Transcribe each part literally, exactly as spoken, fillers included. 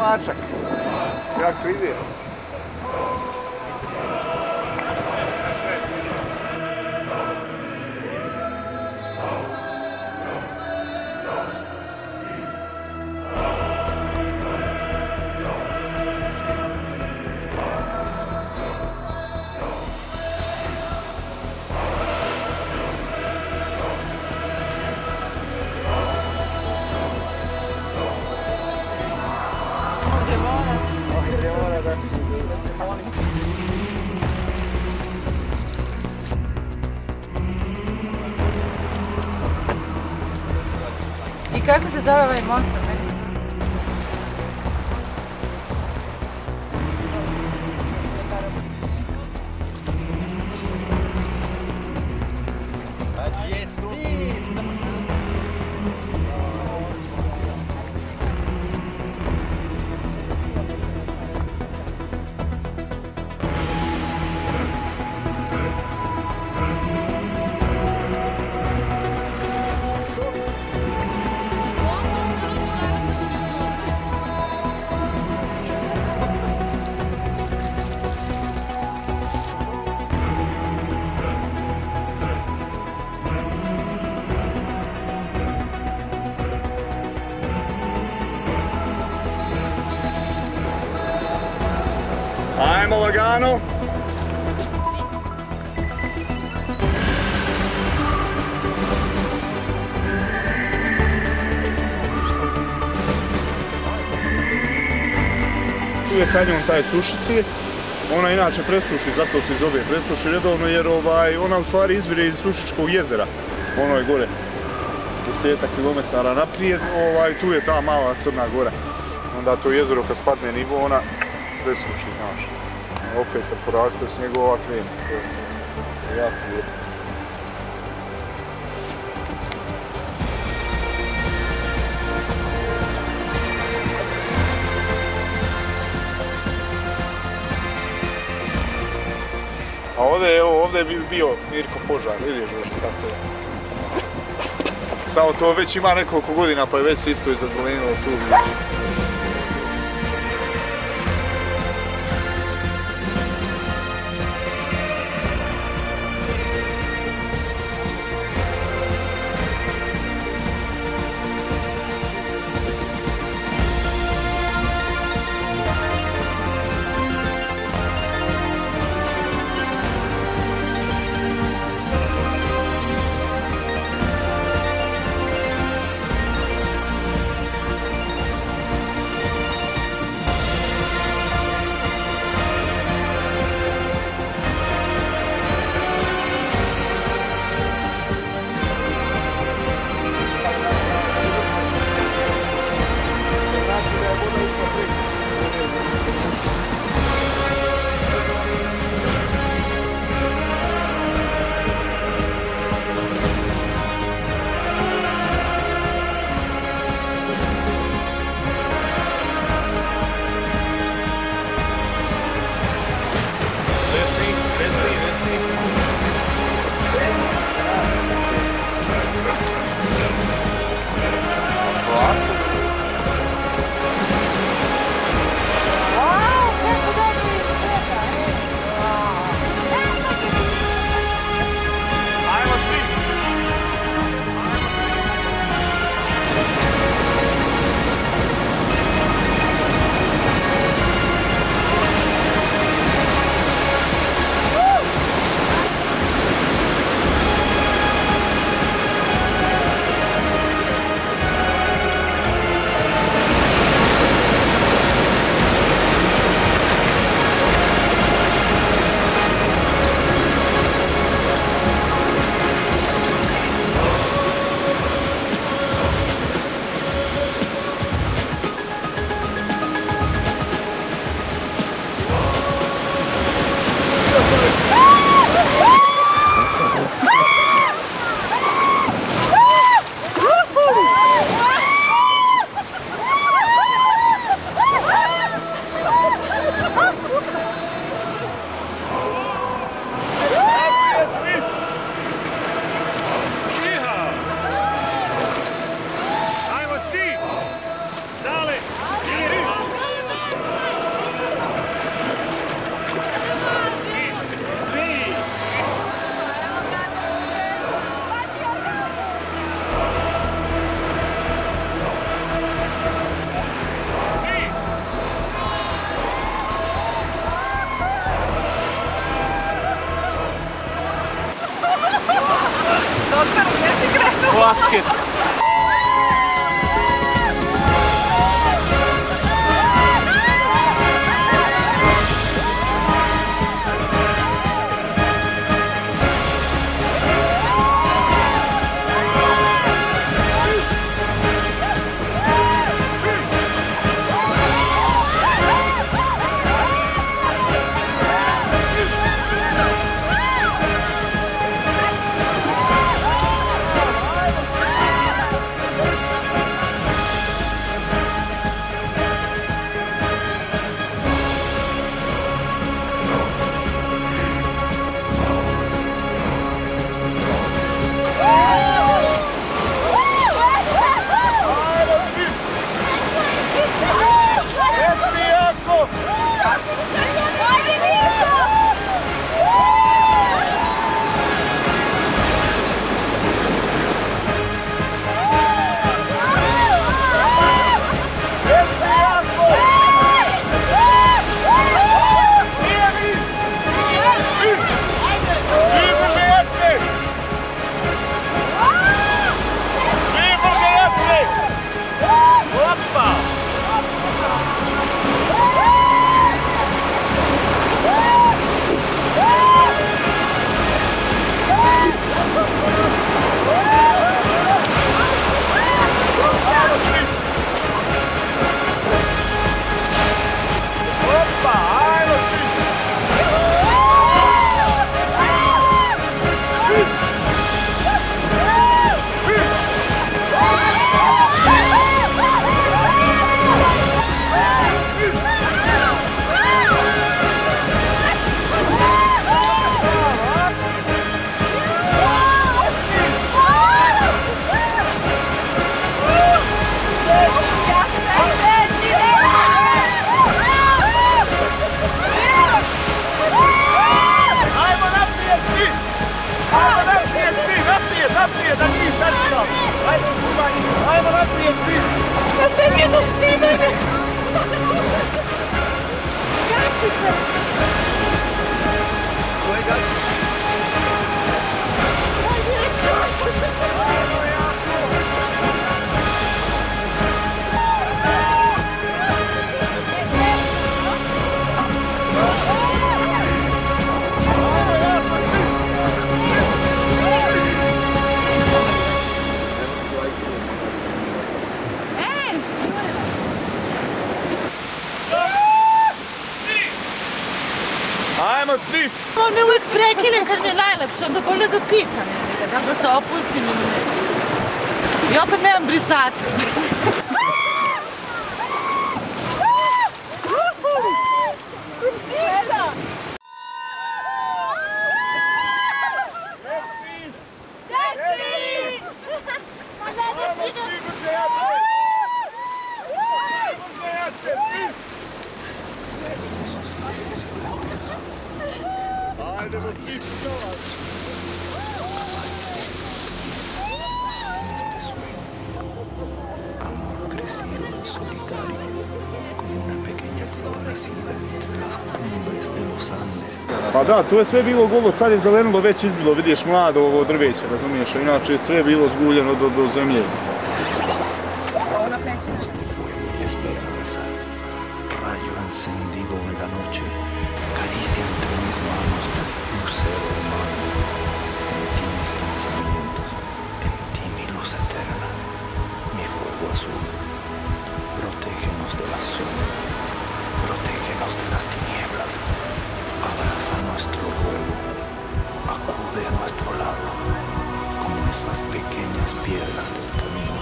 mačak. Kako ide? I kako se zove ovaj most? Ajmo lagano. Tu je kanjon taj Sušice. Ona inače presuši, zato se i zove presuši redovno jer ovaj, ona u stvari izvire iz Sušičkog jezera. Ono je gore desetak kilometara naprijed, ovaj, tu je ta mala Crna Gora. Onda to jezero kad spadne nivo ona presuši, znaš. Opet kad poraste snjegova krene, to je jako lijepo. A ovdje, evo, ovdje je bio Mirko Požar, vidiš kako je. Samo to već ima nekoliko godina pa je već se isto i zazelenilo tu. Fuck it! Ajmo svi! On me uvijek prekine kad mi je najlepše, onda bolje da pikam, da se opustim i opet nemam brisača. Hajdemo svi! Amor crecido en solitario, como una pequeña flor nacida entre las cumbres de los Andes. Pa da, tu je sve bilo golo, sad je zelenilo već izbilo, vidiš mlado ovo drveće, razumiješ, inače je sve bilo zguljeno do, do zemlje. Fuego y esperanza, rayo encendido de la noche, caricia entre mis manos, lucero hermano, en ti mis pensamientos, en ti mi luz eterna, mi fuego azul, protégenos de la sombra, protégenos de las tinieblas, abraza nuestro ruego, acude a nuestro lado, como esas pequeñas piedras del camino.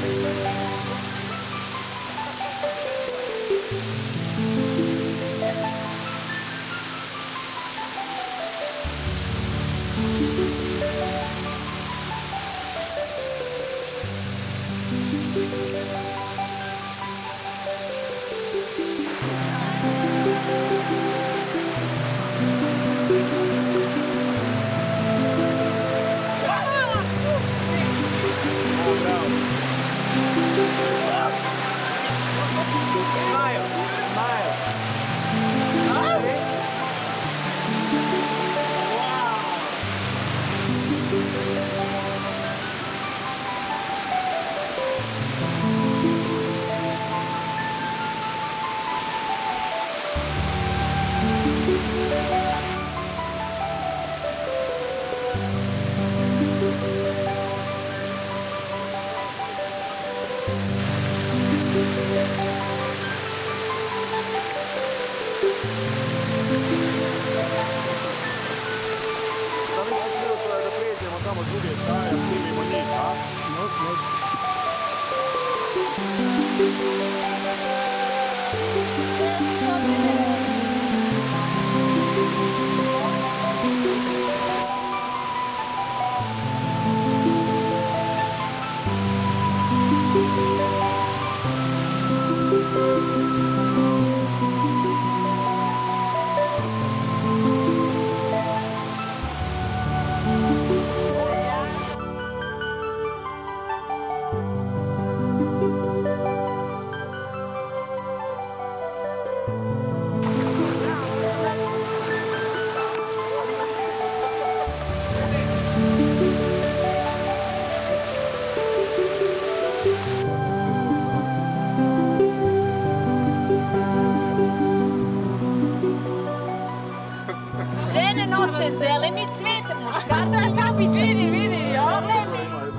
Žene nose zeleni cvet, muškarci kapiče. Vidi, vidi, problemi.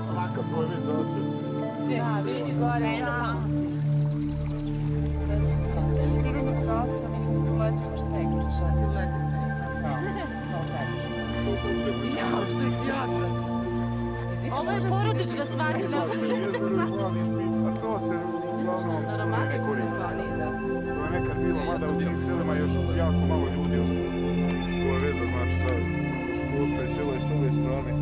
Da, vidi gore. Da sam, mislim da tu leti baš sneg. Šta ti leti sneg? Jao, što si odvrat. Ovo je porodična svađa. A to se uglavnom ne koristi. To je nekad bilo, mada u tim selima još jako malo ljudi ostalo. Ovo je veza, znači da postoje selo i s ove strane.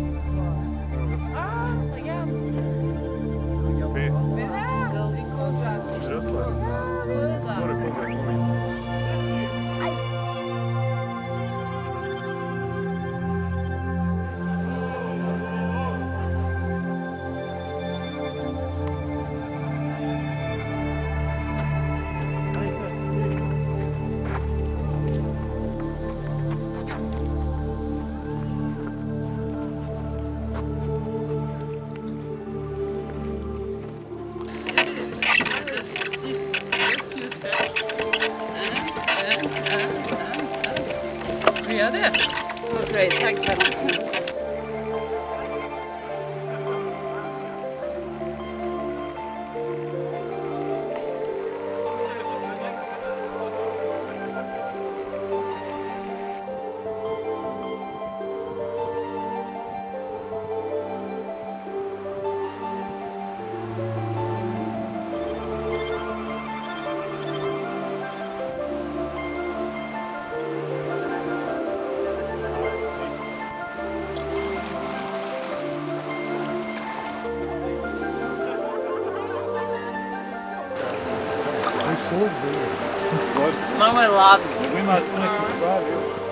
A, ja. Pet. Galvikoza. Žesla. More pogledati. Vi gör det. Okej, tack så mycket. Mama je ladna. Ima tu neki stvari još.